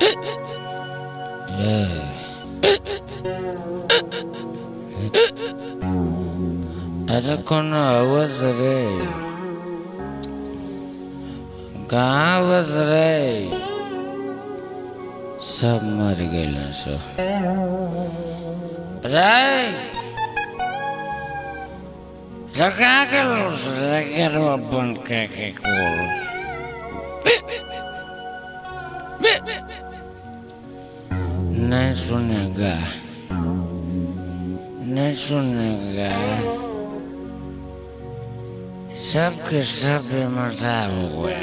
अरे कौन आवाज रे आवाज रे सब मर गए सब रे लगा के लगा बन के नहीं सुनेगा नहीं सुनेगा सबके सब बेमर्दा हुए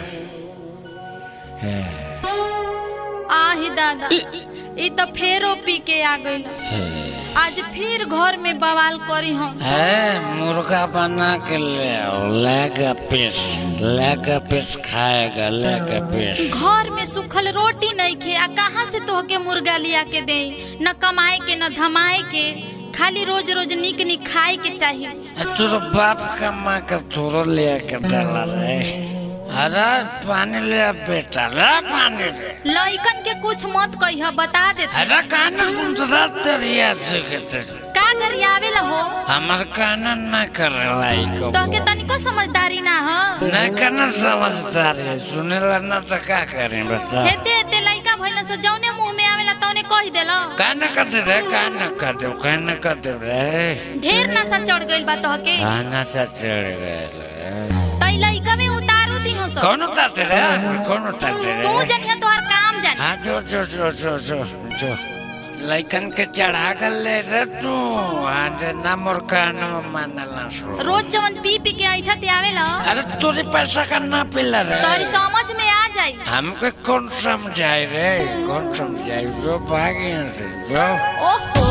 हैं। आही दादा ये तो फेरो पी के आ गई आज फिर घर में बवाल करी हम मुर्गा बना के ले आओ लेगा पीस खाएगा लेगा पीस। घर में सूखल रोटी नहीं खे आ कहाँ से तो के मुर्गा लिया के दे न कमाए के न धमाए के खाली रोज रोज निक निक खाए के चाहिए। तोर बाप कमा के तोरो ले के डाला रे। अरे पानी ले बेटा रे पानी ले। लइकन के कुछ मत कहिया बता देते। अरे कान सुनता तेरिया से का गरियावे ला हो हमर कान ना करला इको तो के तनिको समझदारी ना हो ना करना समझदारी सुनेला ना तो का करें बता। हेते हेते लइका भइला सो जौने मुंह में आवेला तौने कहि देला कान करते रे कान करते रे। ढेर नशा चढ़ गइल बा तो के नशा चढ़ गइल तई लइका में उतारू दी हो सब कौन उतारते रे कौन उतारते रे तू जनिया तोहर काम जान। हां जो लइकन के चढ़ा कर ले रे तू आज ना मुर्गा न मानला सो रोज जवन पी पी के ऐठा ते आवेला। अरे तोरे पैसा का ना पिला रे तोरी समझ में आ जाई हमके कौन समझाए रे कौन समझाए जो भागे रे जो ओहो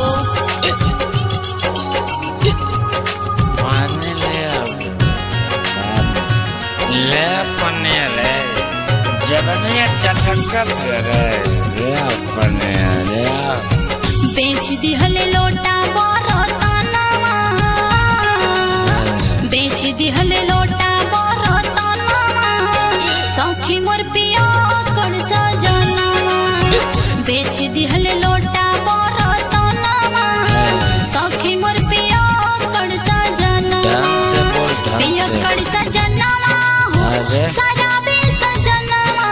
पानी ले पने रे जबनिया चटकर रे पने रे बेच दिहले लोटा बरतनवा बेच दिहले लोटा बरतनवा सखी मोर पिया कर सजनवा बेच दिहले लोटा बरतनवा सखी मोर पिया कर सजनवा पिया कर सजनवा शराबी सजनवा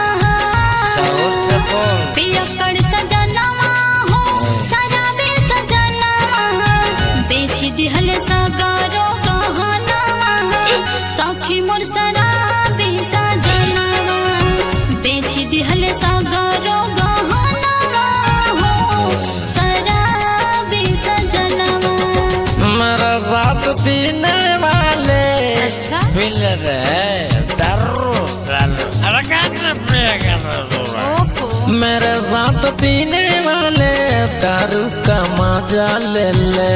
पिया कर सजनवा शराबी सजनवा बेच दिहले सगरो गहनवा सखी मोर शराबी सजनवा बेच दिहले सगरो गहनवा शराबी सजनवा। मेरा साथ पीने वाले अच्छा पिल रहे दारू अरे गाना पिएगा मेरे साथ पीने वाले दारू का मजा ले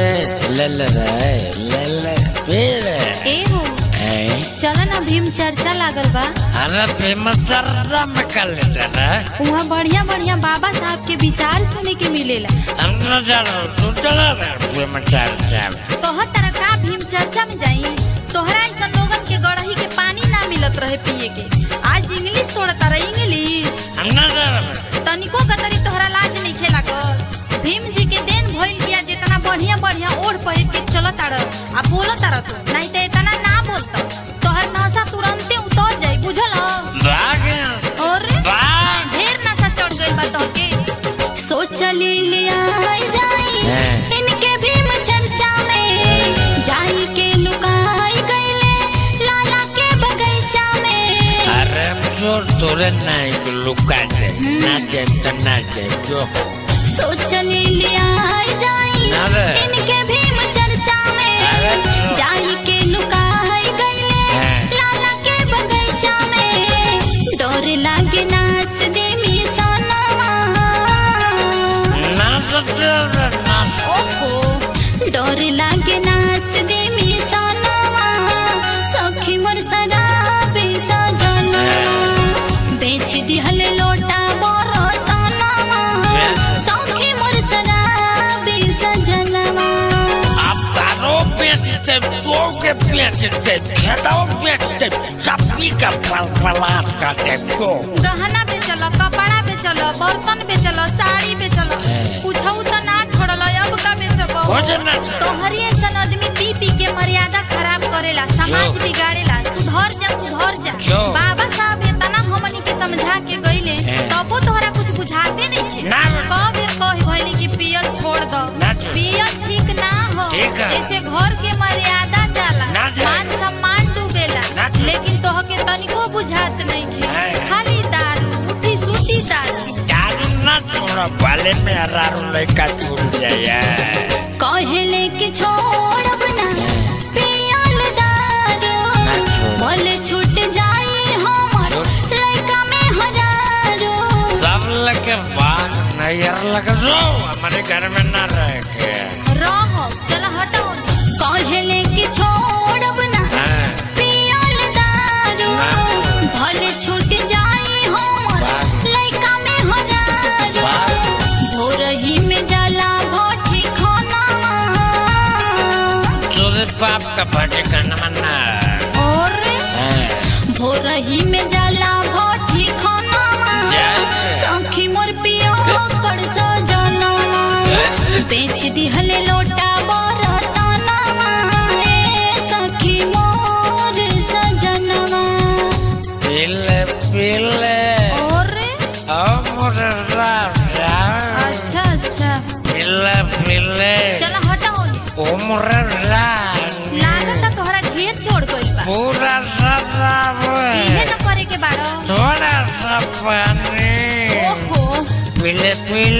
ए हो चला ना भीम चर्चा लागल बा। अरे भीम चर्चा में कर लेते ना वहाँ बढ़िया बढ़िया बाबा साहब के विचार सुने के मिलेला। हम न जानो तू चला रहे भीम चर्चा में तोहर तरह का भीम चर्चा में जाई तोहरा ऐसा लोगन के गड़ही के पानी ना मिलत रहे पिए के आज इंग्लिश तोड़ा तारा इंग्लिश हम न जानो तनिको कतरी तोहरा लाज नहीं खेला कर भीम जी के देन भइल दिया जितना बढ़िया बढ़िया ओढ़ पहिर के चलत तार आ बोलत तार तू नहीं तो इतना ना बोलता तोहर नशा तुरंते उतर जाई बुझल और ढेर नशा चढ़ गइल बा तोहके सोचली ले आई जाई इनके भीम चर्चा में जाई के लुकाई गइले लाला के बगीचा में। अरे जोर तोरे नहीं लुका दे ना दे जो सोचली ले आई जाई इनके भीम चर्चा में जाई के लुकाई गइले लाला के बगीचा में डर लागे नास दे मिसनवा नास दे ओहो डर लागे नास दे मिसनवा सखी मोर शराबी सजनवा बेच दिहले लोटा बरतनवा सखी मोर शराबी सजनवा। अब तारो बेचते बोगे बेचते खेताओ बेचते सब्जी का फलाट काटे को गहना बेचल कपड़ा बेचल बेचल, बर्तन बेचल, साड़ी बेचल, कुछ तो ना छोड़ल, अब का बेचब? तोहरी ऐसन आदमी पी पी के मर्यादा खराब करेला, समाज बिगाड़ेला। सुधर जा। बाबा साहब इतना हमनी के समझा के गईले, तबो तोहरा कुछ बुझाते नहीं। कब कही भइली कि पियल छोड़ दो, पियल ठीक ना हो। ऐसे घर के मर्यादा जाला, मान सम्मान डूबेला, लेकिन तोहके तनिको बुझात नहीं खे। खाली दारू, उठी सूती दारू ना छोड़ा वाले में हरारू लड़का छूट जाए। कहले कि छोड़ब ना पियल दारू, बोले छूट जाए हमर लड़का में हजारो। सब लगे बात नैयर लगे जो हमारे घर में ना रह के रहो, चला हटो। कहले कि छोड़ब ना पियल दारू, भले छूट जाए हमर लड़का में हजारो। भोरही में जाला भट्टी खाना, तुझे बाप का भट्टी खाना मना। और भोरही में जाला भट्टी खाना, सखी मोर पियो कर सजना, बेच दिहले लोटा बरतना, सखी मोर सजनवा। पीले और अच्छा पीले चला हटाओ। लागत तोहरा ढेर छोड़ गइल बा, पूरा इहे न करे के बाड़ो। थोड़ा सा पानी ओहो पीले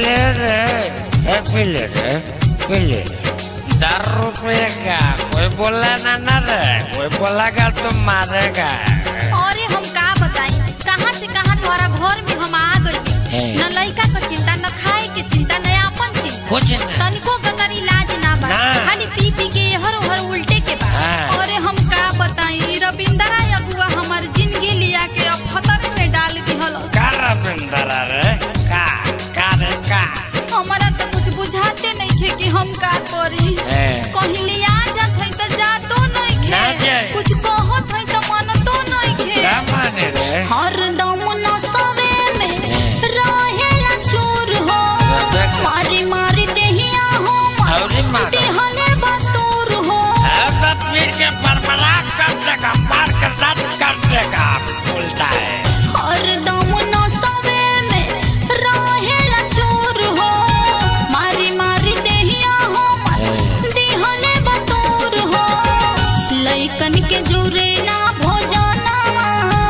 रे 10 रुपये का। कोई बोला ना रे, कोई बोलेगा तो मारेगा। अरे हम का बताई, कहाँ से कहाँ तुम्हारा घर में हम आ गई। न लड़का का चिंता, न खाए के चिंता, न अपन चिंता, तनिको गतर इलाज ना बा, खाली पी पी के हर उल्टे के बा। अरे हम का बताई, रविंद्रा अगुआ हमार जिंदगी लिया के अब खतर में डाल दिहल। का रविंद्रा रे? का हमारा तो कुछ बुझाते नहीं थे कि हम का करी। कहीं लिया जात है तो जातो नहीं खे, कुछ कहत है तो मानतो नहीं खे। हर दम नसवे में रहेला चूर हो, मारी देहिया हो, देहले बतूर हो। पीर के बरबरा कर देगा, मार कर दांत कर देगा, बोलता है। हर दम नसवे में रहेला चूर हो, मारी देहिया हो, देहले बतूर हो। लइकन के जुरे ना भोजनवा,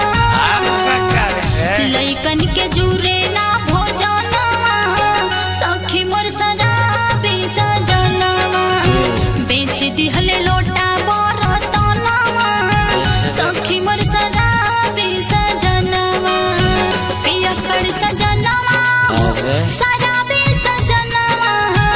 लइकन के जुरे ना भोजनवा, सखी मोर शराबी सजनवा, बेच दिहले लोटा बरतनवा, सखी मोर शराबी सजनवा, पियकर सजनवा, शराबी सजनवा,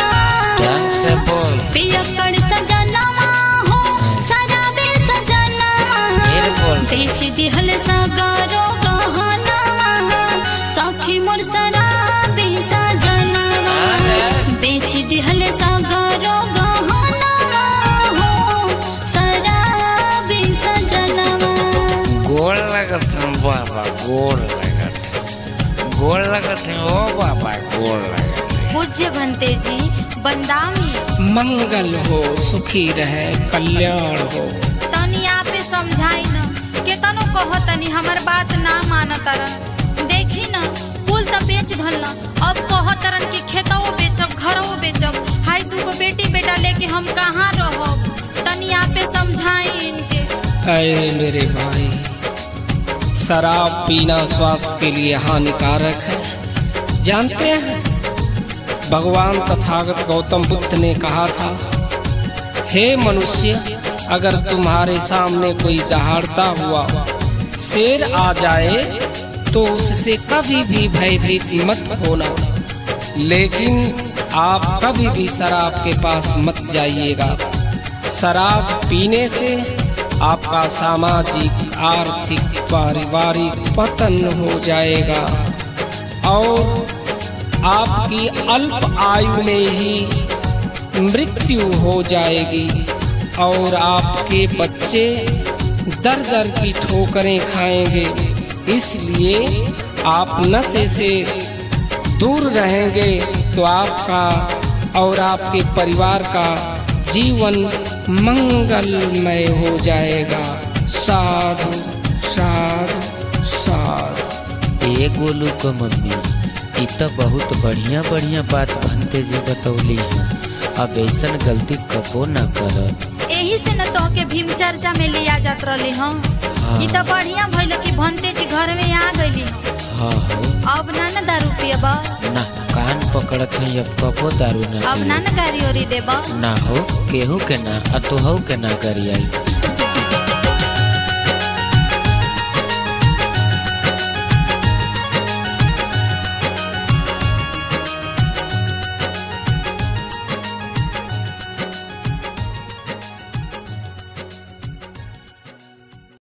पियकर सजनवा हो, शराबी सजनवा, बेच दिहले सगरो गहनवा, सखी मोर शराबी सजनवा, बेच दिहले सगरो गहनवा हो, शराबी सजनवा। गोल लगत है बाबा, गोल लगत है ओ बाबा, गोल लगत है। पूज्य भंते जी बंदामी, मंगल हो, सुखी रहे, कल्याण हो। तनी आपे समझाई न, केतनो कहो तनी हमर बात ना मानतरन। देखी न कुल त बेच धल, अब कहो तरन कि खेतों बेचब, घरों बेचब, हाय दूगो बेटी बेटा लेके हम कहाँ रहब। तनी आपे समझाई इनके। अरे मेरे भाई, शराब पीना स्वास्थ्य के लिए हानिकारक है। जानते हैं भगवान तथागत गौतम बुद्ध ने कहा था, हे मनुष्य, अगर तुम्हारे सामने कोई दहाड़ता हुआ शेर आ जाए तो उससे कभी भी भयभीत मत होना, लेकिन आप कभी भी शराब के पास मत जाइएगा। शराब पीने से आपका सामाजिक, आर्थिक, पारिवारिक पतन हो जाएगा और आपकी अल्प आयु में ही मृत्यु हो जाएगी और आपके बच्चे दर दर की ठोकरें खाएंगे। इसलिए आप नशे से दूर रहेंगे तो आपका और आपके परिवार का जीवन मंगलमय हो जाएगा। साधु साधु साधु। ए गोलू को मम्मी, ई तो बहुत बढ़िया बढ़िया बात भंते जी बतौली है। अब ऐसा गलती कबो न कर। यही से न तो के भीम चर्चा में लिया जात रही हम। ई तो बढ़िया भइल कि भंते जी घर में आ गईली। हाँ हो। अब ना दारू पियबा ना, कान पकड़त है अब कबो दारू ना। अब ना गाड़ी ओरी देबा ना हो, केहू के ना, अतुहू के ना करी आई।